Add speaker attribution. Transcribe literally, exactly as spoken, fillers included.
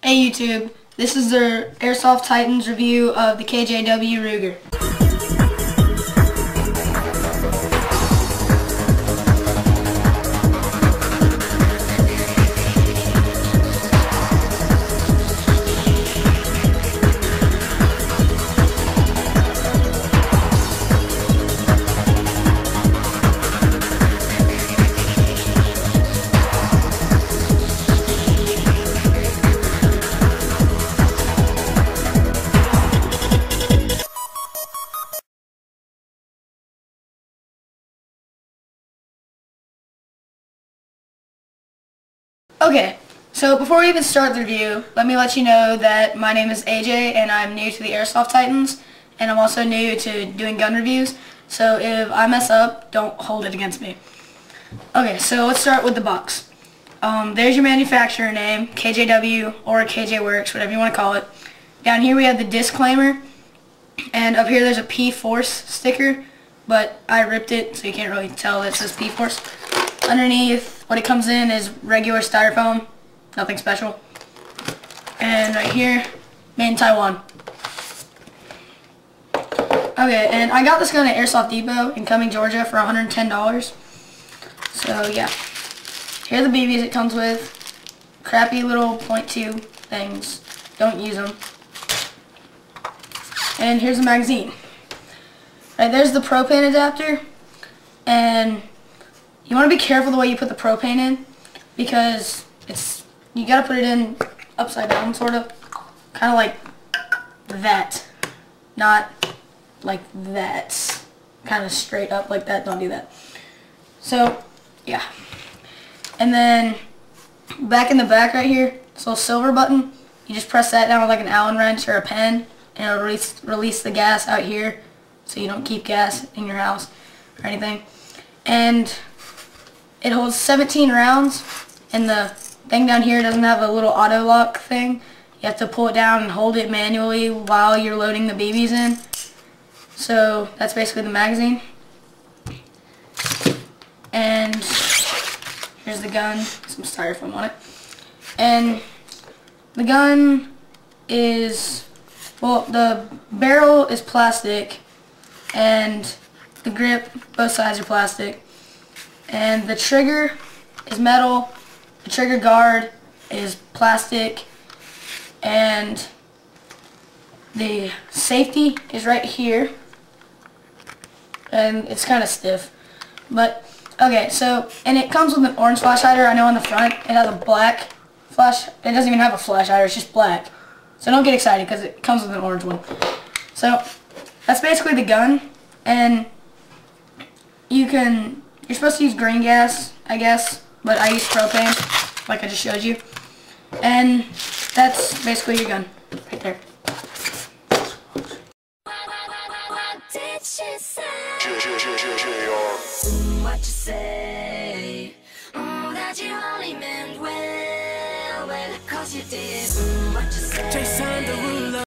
Speaker 1: Hey YouTube, this is the Airsoft Titans review of the K J W Ruger. Okay, so before we even start the review, let me let you know that my name is A J and I'm new to the Airsoft Titans, and I'm also new to doing gun reviews, so if I mess up, don't hold it against me. Okay, so let's start with the box. Um, there's your manufacturer name, K J W or K J Works, whatever you want to call it. Down here we have the disclaimer, and up here there's a P Force sticker, but I ripped it so you can't really tell that it says P Force. Underneath, what it comes in is regular styrofoam, nothing special. And right here, made in Taiwan. Okay, and I got this gun at Airsoft Depot in Cumming, Georgia for one hundred ten dollars. So yeah, here are the B Bs it comes with. Crappy little point two things, don't use them. And here's the magazine. Right, there's the propane adapter, and you want to be careful the way you put the propane in, because it's you got to put it in upside down, sort of, kind of like that, not like that, kind of straight up like that. Don't do that. So yeah, and then back in the back right here, this little silver button, you just press that down with like an Allen wrench or a pen, and it'll release release the gas out here, so you don't keep gas in your house or anything. And it holds seventeen rounds, and the thing down here doesn't have a little auto lock thing. You have to pull it down and hold it manually while you're loading the B Bs in. So that's basically the magazine. And here's the gun, some styrofoam on it. And the gun is, well, the barrel is plastic, and the grip, both sides are plastic. And the trigger is metal, the trigger guard is plastic, and the safety is right here, and it's kind of stiff. But, okay, so, and it comes with an orange flash hider. I know on the front it has a black flash, it doesn't even have a flash hider, it's just black. So don't get excited because it comes with an orange one. So, that's basically the gun, and you can... You're supposed to use green gas, I guess, but I use propane, like I just showed you. And that's basically your gun, right there. What you say? Mm, that you only meant well, well, 'cause you did. Mm, what you say?